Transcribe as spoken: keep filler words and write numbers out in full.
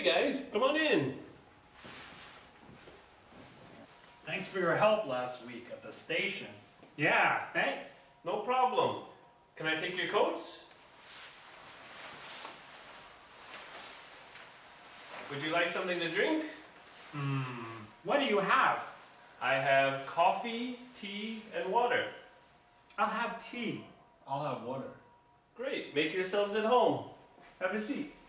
Hey guys, come on in. Thanks for your help last week at the station. Yeah, thanks. No problem. Can I take your coats? Would you like something to drink? Hmm, what do you have? I have coffee, tea, and water. I'll have tea. I'll have water. Great, make yourselves at home. Have a seat.